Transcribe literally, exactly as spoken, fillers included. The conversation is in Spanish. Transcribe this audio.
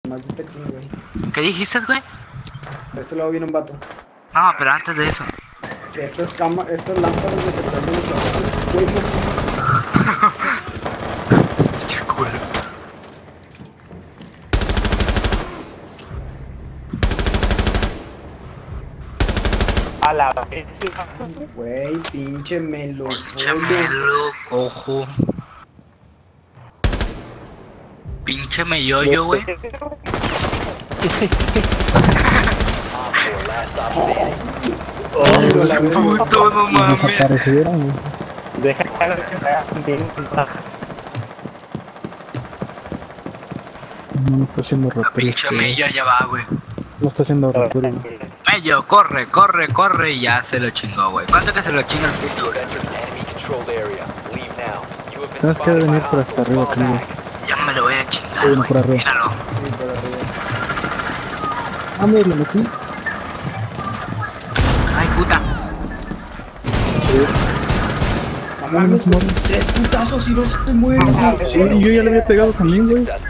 Maldita aquí, güey. ¿Qué dijiste, güey? De este lado viene un vato. No, pero antes de eso. Que estas camas, estas lámparas de que prenden los ojos, güey, Qué culo. A la vez. güey, pinche melo. Pinche melo, cojo. Pinche meyoyo, güey. Oh, la verga. Puto, no mames. Desaparecieron, güey. Deja que haga que me haga sentir. No está haciendo La rapero. pinche mello ya va, güey. No está haciendo rapero. Mello, corre, corre, corre y ya se lo chingó, güey. ¿Cuánto que se lo chinga el puto, güey? Tienes que venir por hasta arriba, creo. Ya me lo voy a chingar, Uno güey. por arriba. Míralo. Sí, por arriba. Ah, mira, lo metí. Ay, puta. No mames, tres putazos y no se mueve. Sí, yo ya le había pegado también, güey.